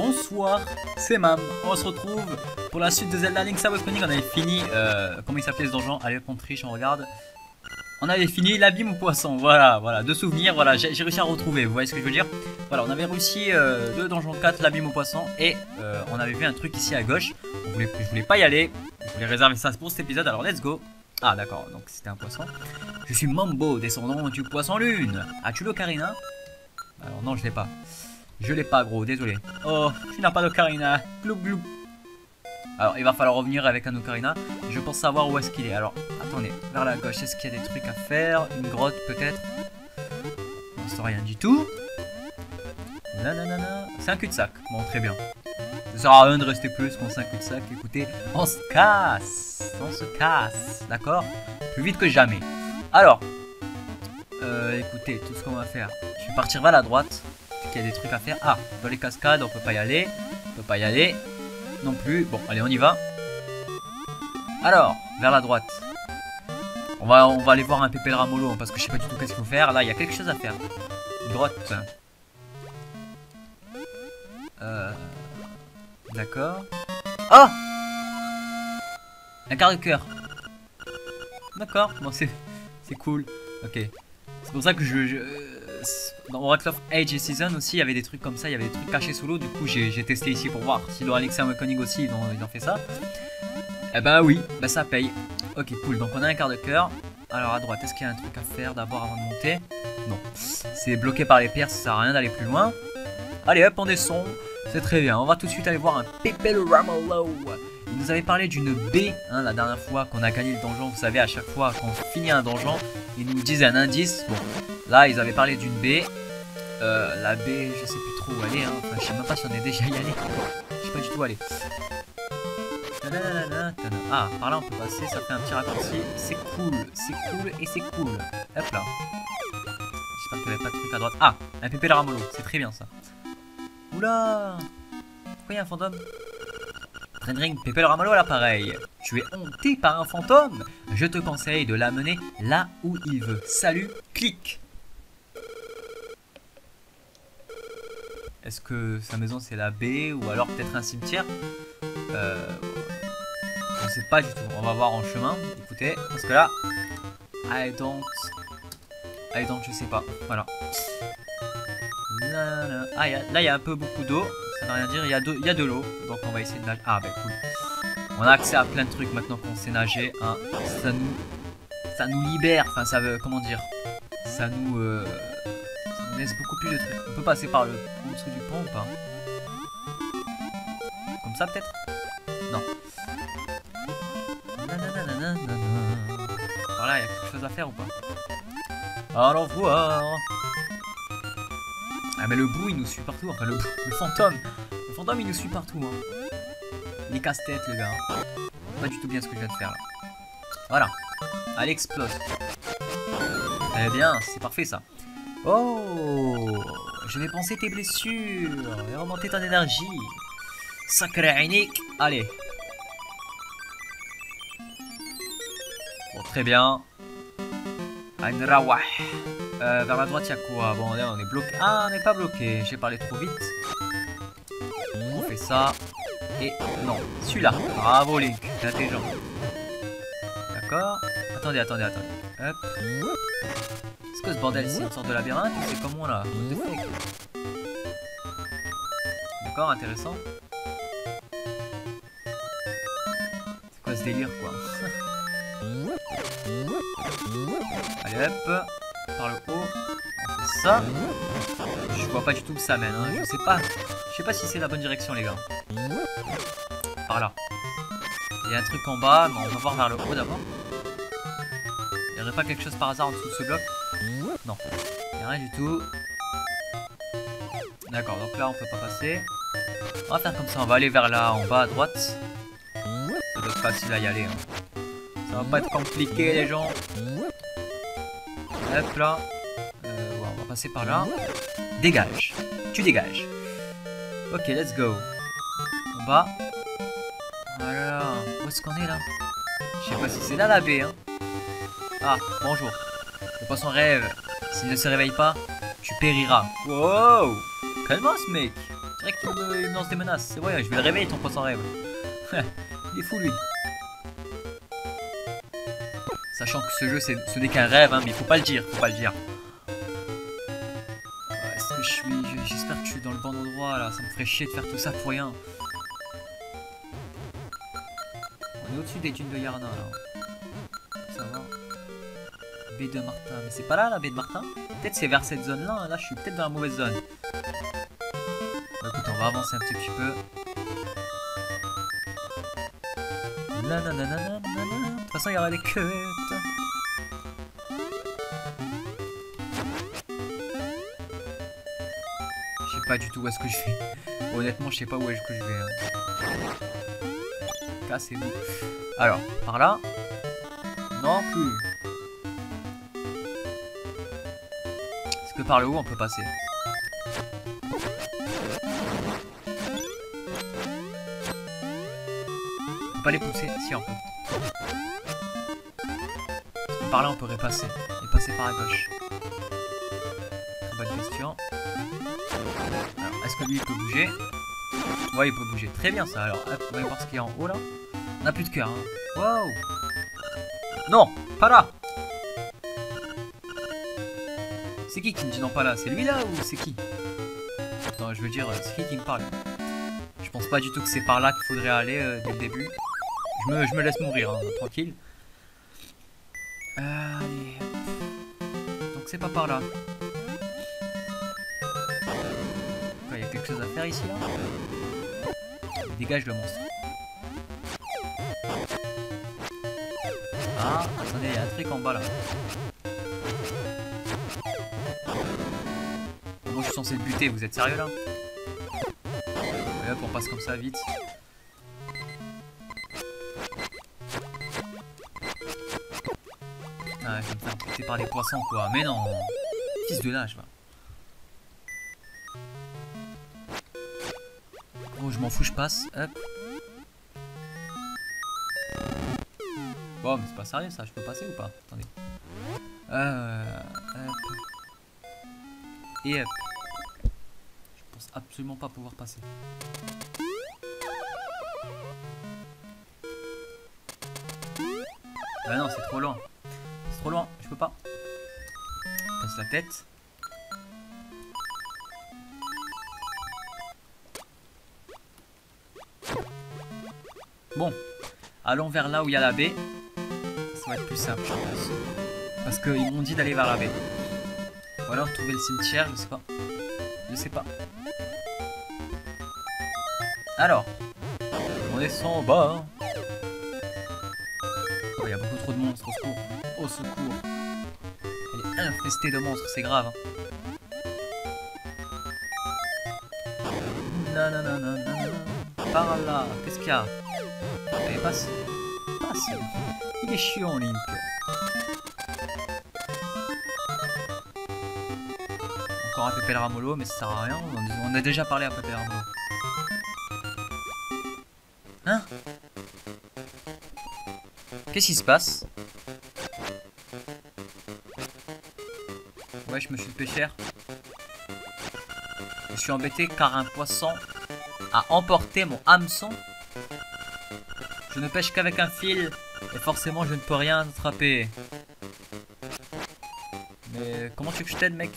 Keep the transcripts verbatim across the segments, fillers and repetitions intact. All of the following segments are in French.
Bonsoir, c'est Mam. On se retrouve pour la suite de Zelda Link's Awakening. On avait fini, euh, comment il s'appelait ce donjon? Allez, on triche, on regarde. On avait fini l'abîme au poisson, voilà, voilà, deux souvenirs, voilà, j'ai réussi à retrouver, vous voyez ce que je veux dire? Voilà, on avait réussi euh, le donjon quatre, l'abîme au poisson, et euh, on avait vu un truc ici à gauche. On voulait, je voulais pas y aller, je voulais réserver ça pour cet épisode, alors let's go. Ah d'accord, donc c'était un poisson. Je suis Mambo, descendant du poisson lune. As-tu l'ocarina? Alors non, je l'ai pas. Je l'ai pas, gros, désolé. Oh, tu n'as pas d'ocarina. Gloup gloup. Alors, il va falloir revenir avec un ocarina. Je pense savoir où est-ce qu'il est. Alors, attendez, vers la gauche, est-ce qu'il y a des trucs à faire? Une grotte, peut-être? On ne sait rien du tout. Nanana. C'est un cul-de-sac. Bon, très bien. Ça sert à rien de rester plus qu'on c'est un cul-de-sac. Écoutez, on se casse. On se casse. D'accord? Plus vite que jamais. Alors, euh, écoutez, tout ce qu'on va faire. Je vais partir vers la droite. Il y a des trucs à faire. Ah, dans les cascades, on peut pas y aller. On peut pas y aller. Non plus. Bon, allez, on y va. Alors, vers la droite. On va, on va aller voir un Pépé Ramolo parce que je sais pas du tout qu'est-ce qu'il faut faire. Là, il y a quelque chose à faire. Une grotte. Euh... D'accord. Oh! Un quart de cœur. D'accord. Bon, c'est c'est cool. Ok. C'est pour ça que je... je... Dans Oracle of Age et Season aussi, il y avait des trucs comme ça, il y avait des trucs cachés sous l'eau. Du coup, j'ai testé ici pour voir si dans Link's Awakening aussi, ils ont, ils ont fait ça. Eh ben oui, bah ça paye. Ok, cool. Donc on a un quart de cœur. Alors à droite, est-ce qu'il y a un truc à faire d'abord avant de monter? Non. C'est bloqué par les pierres, ça sert à rien d'aller plus loin. Allez hop, on descend. C'est très bien. On va tout de suite aller voir un Pépé Ramolo. Il nous avait parlé d'une baie hein, la dernière fois qu'on a gagné le donjon. Vous savez, à chaque fois qu'on finit un donjon, ils nous disent un indice. Bon, là, ils avaient parlé d'une baie. Euh, la baie, je sais plus trop où aller. Hein. Enfin, je sais même pas si on est déjà y allé. Je sais pas du tout où aller. Ah, par là on peut passer, ça fait un petit raccourci. C'est cool, c'est cool et c'est cool. Hop là. J'espère qu'il n'y avait pas de truc à droite. Ah, un Pépé Ramolo, c'est très bien ça. Oula! Pourquoi il y a un fantôme? Trendring, Pépé Ramolo à l'appareil. Tu es hanté par un fantôme? Je te conseille de l'amener là où il veut. Salut, clique. Est-ce que sa maison c'est la baie ou alors peut-être un cimetière? euh, Je sais pas du tout. On va voir en chemin. Écoutez, parce que là, I don't, I don't, je sais pas. Voilà. Là, là. Ah, y a, là il y a un peu beaucoup d'eau. Ça veut rien dire. Il y a de, il y a de l'eau. Donc on va essayer de nager. Ah ben cool. On a accès à plein de trucs maintenant qu'on sait nager. Hein. Ça nous, ça nous libère. Enfin, ça veut, comment dire? Ça nous, euh, ça nous laisse beaucoup plus de trucs. On peut passer par le au-dessus du pont ou pas? Comme ça peut-être? Non. Alors là, il y a quelque chose à faire ou pas? Allons voir. Ah mais le bout il nous suit partout. Enfin le, le fantôme. Le fantôme il nous suit partout. Hein. Il est casse-tête le gars. Pas du tout bien ce que je viens de faire là. Voilà. Allez explose. Eh bien, c'est parfait ça. Oh, je vais penser tes blessures et remonter ton énergie. Sacré unique. Allez. Bon, très bien. Ein Rawah. Euh, vers la droite, il y a quoi? Bon, là, on est bloqué. Ah, on n'est pas bloqué. J'ai parlé trop vite. On fait ça. Et non, celui-là. Bravo, Link. T'es intelligent. D'accord. Attendez, attendez, attendez. Hop. Est-ce que ce bordel, c'est une sorte de labyrinthe ou c'est comme moi là? D'accord, intéressant. C'est quoi ce délire, quoi? Allez hop, par le haut, on fait ça. Je vois pas du tout où ça mène, hein. Je sais pas, je sais pas si c'est la bonne direction les gars. Par là. Il y a un truc en bas, mais on va voir vers le haut d'abord. Il n'y aurait pas quelque chose par hasard en dessous de ce bloc? Non, il n'y a rien du tout. D'accord, donc là on peut pas passer. On va faire comme ça, on va aller vers là en bas à droite. Ça doit être facile à y aller. Hein. Ça va pas être compliqué les gens. Hop là. Euh, ouais, on va passer par là. Dégage. Tu dégages. Ok, let's go. En bas. Voilà. Où est-ce qu'on est là? Je sais pas si c'est là la baie. Hein. Ah, bonjour. Le poisson rêve. S'il ne se réveille pas, tu périras. Wow. Calme-toi ce mec. Direct, il me, il me lance des menaces. C'est vrai, je vais le réveiller ton poisson rêve. Il est fou, lui. Sachant que ce jeu, ce n'est qu'un rêve, hein, mais il faut pas le dire, faut pas le dire. Est-ce que je suis... J'espère que je suis dans le bon endroit, là. Ça me ferait chier de faire tout ça pour rien. On est au-dessus des dunes de Yarna, là. Ça va. Baie de Martin. Mais c'est pas là, la baie de Martin? Peut-être c'est vers cette zone-là. Là, je suis peut-être dans la mauvaise zone. Bah, écoute, on va avancer un petit, petit peu. Nananana. De toute façon, il y aura des queues. Je sais pas du tout où est-ce que je vais. Honnêtement, je sais pas où est-ce que je vais. Hein. Cassez-vous. Alors, par là. Non plus. Est-ce que par le haut, on peut passer? On peut pas les pousser? Si, on peut. Par là on pourrait passer et passer par la gauche. Très bonne question. Est-ce que lui il peut bouger? Ouais, il peut bouger. Très bien ça. Alors hop, on va voir ce qu'il y a en haut là. On n'a plus de cœur. Hein. Wow. Non, pas là. C'est qui qui me dit non pas là? C'est lui là ou c'est qui? Attends, je veux dire, c'est qui qui me parle? Je pense pas du tout que c'est par là qu'il faudrait aller euh, dès le début. Je me, je me laisse mourir, hein, tranquille. Euh, allez. Donc c'est pas par là. Il y a quelque chose à faire ici là. Dégage le monstre. Ah, attendez, il y a un truc en bas là. Moi je suis censé le buter, vous êtes sérieux là? Et hop, on passe comme ça vite. Ah, je vais me faire buter par les poissons quoi. Mais non, fils de lâche va. Oh, je m'en fous, je passe. Hop. Bon, mais c'est pas sérieux ça, je peux passer ou pas? Attendez. Euh, hop. Et hop. Je pense absolument pas pouvoir passer. Ah non, c'est trop loin. C'est trop loin, je peux pas. Je passe la tête. Bon, allons vers là où il y a la baie. Ça va être plus simple, je pense. Parce qu'ils m'ont dit d'aller vers la baie. Ou alors trouver le cimetière, je sais pas. Je sais pas. Alors, on descend en bas. Oh, il y a beaucoup trop de monstres, au secours. Au secours. Elle est infestée de monstres, c'est grave. Non, non, non, non, non. Par là, qu'est-ce qu'il y a? Allez, passe. Passe. Il est chiant, Link. Encore un Pépé Ramolo, mais ça sert à rien. On a déjà parlé à Pépé Ramolo. Hein? Qu'est-ce qui se passe? Ouais, je me suis fait cher. Je suis embêté car un poisson a emporté mon hameçon. Je ne pêche qu'avec un fil et forcément je ne peux rien attraper. Mais comment tu veux que je t'aide, mec?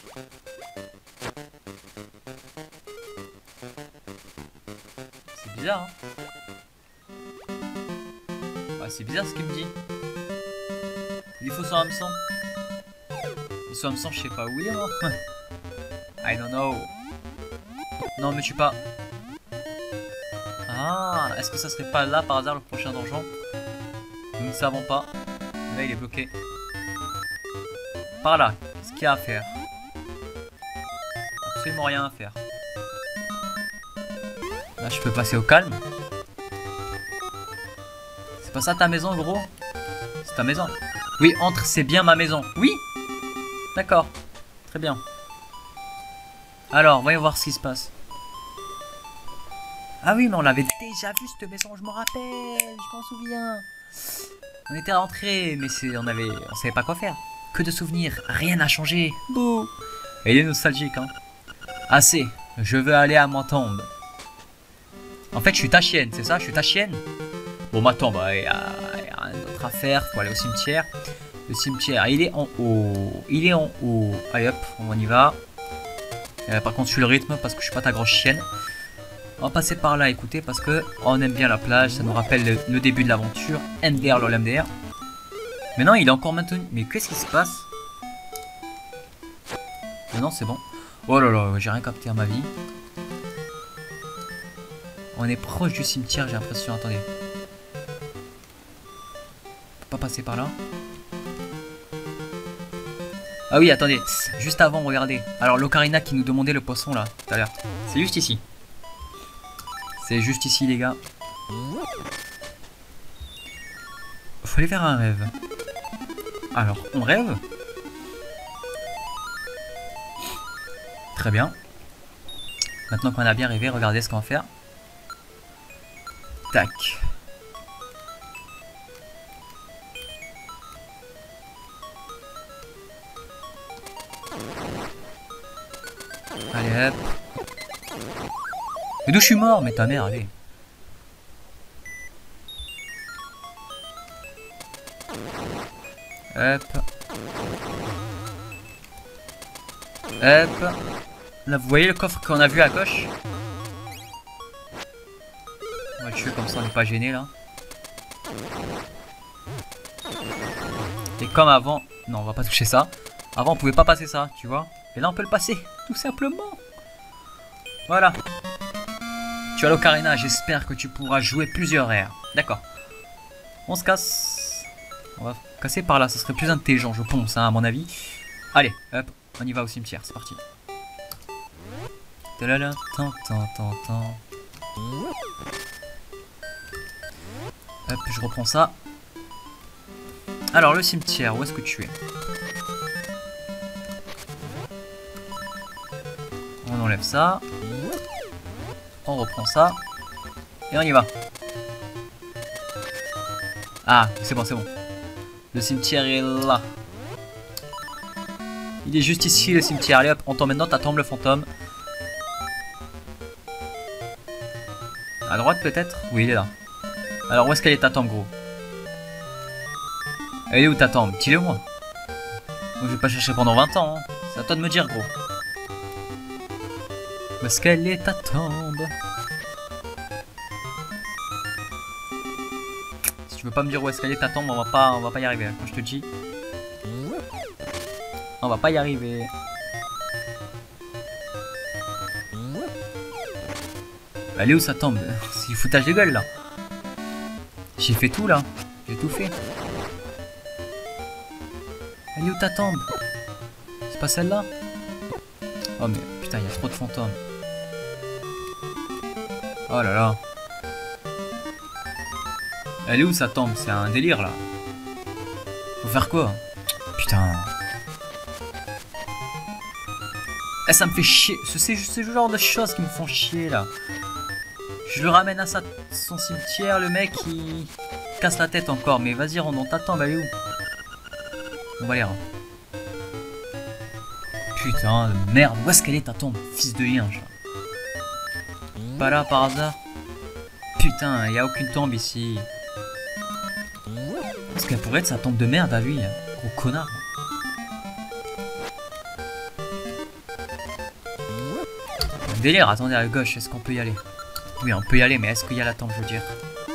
C'est bizarre, hein? Ouais, c'est bizarre ce qu'il me dit. Il faut son hameçon. Et son hameçon, je sais pas où il est, moi. I don't know. Non, mais je suis pas. Ah, est-ce que ça serait pas là par hasard le prochain donjon? Nous ne savons pas. Là, il est bloqué. Par là, qu'est-ce qu'il y a à faire? Absolument rien à faire. Là, je peux passer au calme. C'est pas ça ta maison, gros? C'est ta maison. Oui, entre, c'est bien ma maison. Oui? D'accord. Très bien. Alors, voyons voir ce qui se passe. Ah oui, mais on l'avait déjà vu cette maison, je m'en rappelle, je m'en souviens. On était rentrés, mais c'est, on avait, on savait pas quoi faire. Que de souvenirs, rien n'a changé. Bouh. Et il est nostalgique, hein. Assez. Je veux aller à ma tombe. En fait, je suis ta chienne, c'est ça? Je suis ta chienne? Bon, ma tombe, il y a, y a rien d'autre à faire. Faut aller au cimetière. Le cimetière, il est en haut. Il est en haut. Allez hop, on y va. Euh, par contre, je suis le rythme parce que je suis pas ta grosse chienne. On va passer par là, écoutez, parce que on aime bien la plage. Ça nous rappelle le, le début de l'aventure. M D R, lol M D R. Mais non, il est encore maintenu. Mais qu'est-ce qui se passe? Mais non, c'est bon. Oh là là, j'ai rien capté à ma vie. On est proche du cimetière, j'ai l'impression. Attendez. On peut pas passer par là. Ah oui, attendez. Juste avant, regardez. Alors, l'ocarina qui nous demandait le poisson là, tout à l'heure. C'est juste ici. C'est juste ici, les gars. Fallait faire un rêve. Alors, on rêve. Très bien. Maintenant qu'on a bien rêvé, regardez ce qu'on va faire. Tac. Allez hop. Mais d'où je suis mort? Mais ta mère, allez. Hop. Hop. Là, vous voyez le coffre qu'on a vu à gauche? On va le tuer comme ça, on n'est pas gêné là. Et comme avant... Non, on va pas toucher ça. Avant, on pouvait pas passer ça, tu vois. Et là, on peut le passer, tout simplement. Voilà. Tu as l'ocarina, j'espère que tu pourras jouer plusieurs airs. D'accord. On se casse. On va casser par là, ça serait plus intelligent, je pense, hein, à mon avis. Allez, hop, on y va au cimetière, c'est parti. Tant, tant, tant, tant. Hop, je reprends ça. Alors, le cimetière, où est-ce que tu es? On enlève ça. On reprend ça. Et on y va. Ah, c'est bon, c'est bon. Le cimetière est là. Il est juste ici, le cimetière. Allez hop, on tombe maintenant, t'attends le fantôme. À droite peut-être? Oui, il est là. Alors où est-ce qu'elle est ta tombe, gros? Elle est où ta tombe? Dis-le moi. Moi je vais pas chercher pendant vingt ans. Hein. C'est à toi de me dire, gros. Où est-ce qu'elle est ta tombe? Si tu veux pas me dire où est-ce qu'elle est ta tombe, on va pas, on va pas y arriver. Hein, quand je te dis, on va pas y arriver. Elle est où sa tombe? C'est du foutage de gueule là. J'ai fait tout là. J'ai tout fait. Elle est où ta tombe? C'est pas celle-là? Oh mais putain, il y a trop de fantômes. Oh là là. Elle est où sa tombe? C'est un délire là. Faut faire quoi? Putain. Eh, ça me fait chier. C'est ce genre de choses qui me font chier là. Je le ramène à sa, son cimetière, le mec il casse la tête encore. Mais vas-y, rentre dans ta tombe, elle est où? On va aller. Hein. Putain de merde, où est-ce qu'elle est ta tombe? Fils de yinche. Pas là par hasard? Putain, il n'y a aucune tombe ici. Est-ce qu'elle pourrait être sa tombe de merde à lui? Gros connard. Un délire, attendez à gauche, est-ce qu'on peut y aller? Oui, on peut y aller, mais est-ce qu'il y a la tombe, je veux dire?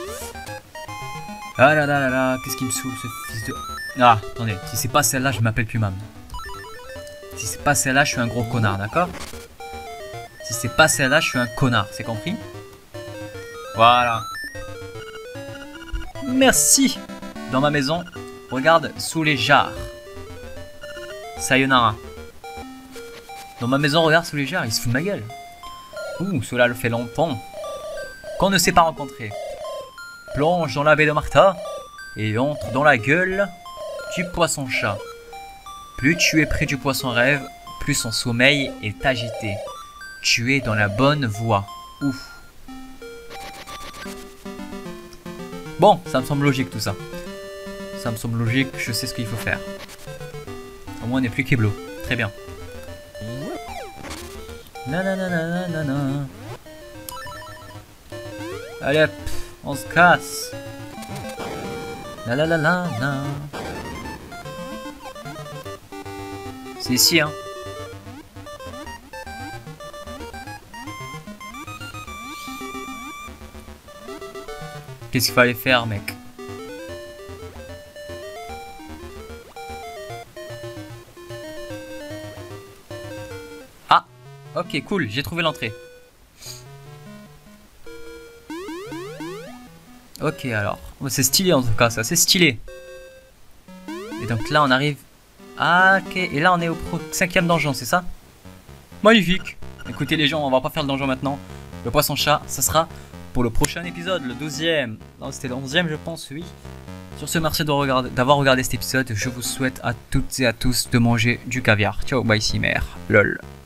Ah là là là là, qu'est-ce qui me saoule ce fils de... Ah, attendez, si c'est pas celle-là, je m'appelle plus Mam. Si c'est pas celle-là, je suis un gros connard, d'accord? Si c'est pas celle-là, je suis un connard, c'est compris? Voilà. Merci. Dans ma maison, regarde sous les jarres. Sayonara. Dans ma maison, regarde sous les jarres, il se fout de ma gueule. Ouh, cela le fait longtemps qu'on ne s'est pas rencontré. Plonge dans la baie de Martha et entre dans la gueule du poisson-chat. Plus tu es près du poisson-rêve, plus son sommeil est agité. Tu es dans la bonne voie. Ouf. Bon, ça me semble logique tout ça. Ça me semble logique, je sais ce qu'il faut faire. Au moins on n'est plus Keblo. Très bien. Nananananana. Allez hop, on se casse. La la la la la. C'est ici hein. Qu'est-ce qu'il fallait faire mec? Ah, ok cool, j'ai trouvé l'entrée. Ok alors, oh, c'est stylé en tout cas, ça c'est stylé. Et donc là on arrive... Ah ok, et là on est au cinquième donjon, c'est ça? Magnifique. Écoutez les gens, on va pas faire le donjon maintenant. Le poisson chat, ça sera pour le prochain épisode, le douzième. Non c'était le onzième je pense, oui. Sur ce, merci d'avoir regardé, d'avoir regardé cet épisode. Je vous souhaite à toutes et à tous de manger du caviar. Ciao, bye, Cimer. Lol.